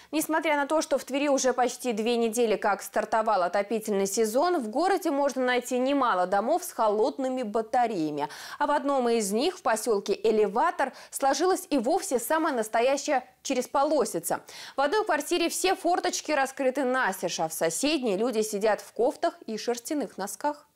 Несмотря на то, что в Твери уже почти 2 недели как стартовал отопительный сезон, в городе можно найти немало домов с холодными батареями. А в одном из них, в поселке Элеватор, сложилась и вовсе самая настоящая чересполосица. В одной квартире все форточки раскрыты настежь, а в соседней люди сидят в кофтах и шерстяных носках.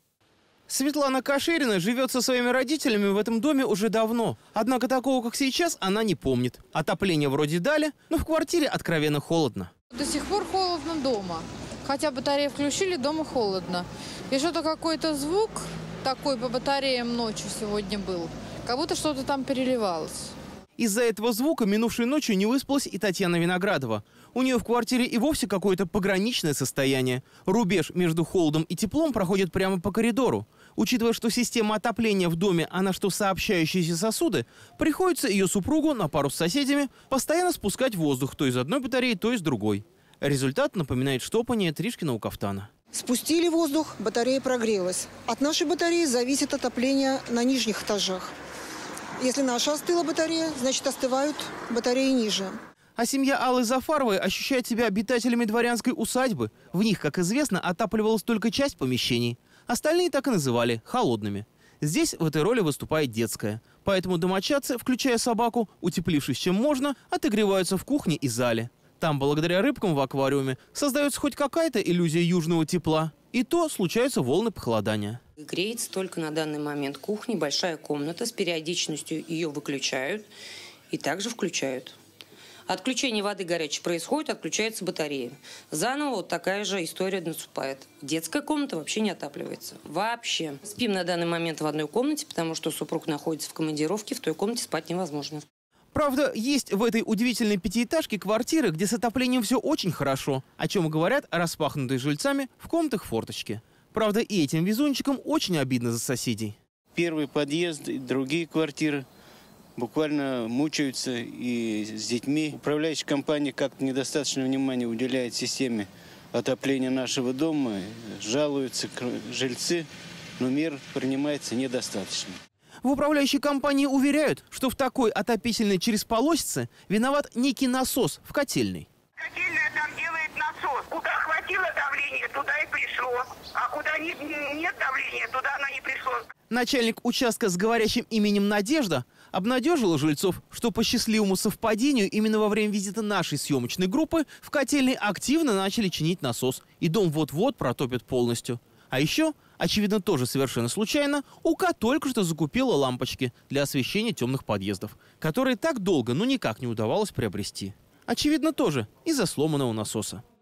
Светлана Каширина живет со своими родителями в этом доме уже давно. Однако такого, как сейчас, она не помнит. Отопление вроде дали, но в квартире откровенно холодно. До сих пор холодно дома. Хотя батареи включили, дома холодно. И что-то какой-то звук такой по батареям ночью сегодня был. Как будто что-то там переливалось. Из-за этого звука минувшей ночью не выспалась и Татьяна Виноградова. У нее в квартире и вовсе какое-то пограничное состояние. Рубеж между холодом и теплом проходит прямо по коридору. Учитывая, что система отопления в доме, она что сообщающиеся сосуды, приходится ее супругу на пару с соседями постоянно спускать воздух то из одной батареи, то из другой. Результат напоминает штопание Тришкина у кафтана. Спустили воздух, батарея прогрелась. От нашей батареи зависит отопление на нижних этажах. Если наша остыла батарея, значит остывают батареи ниже. А семья Аллы Зафаровой ощущает себя обитателями дворянской усадьбы. В них, как известно, отапливалась только часть помещений. Остальные так и называли – холодными. Здесь в этой роли выступает детская. Поэтому домочадцы, включая собаку, утеплившись чем можно, отогреваются в кухне и зале. Там, благодаря рыбкам в аквариуме, создается хоть какая-то иллюзия южного тепла. И то случаются волны похолодания. Греется только на данный момент кухня, большая комната. С периодичностью ее выключают и также включают. Отключение воды горячей происходит, отключается батарея. Заново вот такая же история наступает. Детская комната вообще не отапливается. Вообще. Спим на данный момент в одной комнате, потому что супруг находится в командировке, в той комнате спать невозможно. Правда, есть в этой удивительной пятиэтажке квартиры, где с отоплением все очень хорошо, о чем говорят распахнутые жильцами в комнатах форточки. Правда, и этим везунчикам очень обидно за соседей. Первый подъезд и другие квартиры буквально мучаются и с детьми. Управляющая компания как-то недостаточно внимания уделяет системе отопления нашего дома. Жалуются жильцы, но мер принимается недостаточно. В управляющей компании уверяют, что в такой отопительной чересполосице виноват некий насос в котельной. Котельная там делает насос. Куда хватило давления, туда и пришло. А куда нет давления, туда оно не пришло. Начальник участка с говорящим именем Надежда обнадежила жильцов, что по счастливому совпадению именно во время визита нашей съемочной группы в котельной активно начали чинить насос. И дом вот-вот протопят полностью. А еще, очевидно, тоже совершенно случайно, УК только что закупила лампочки для освещения темных подъездов, которые так долго, никак не удавалось приобрести. Очевидно, тоже из-за сломанного насоса.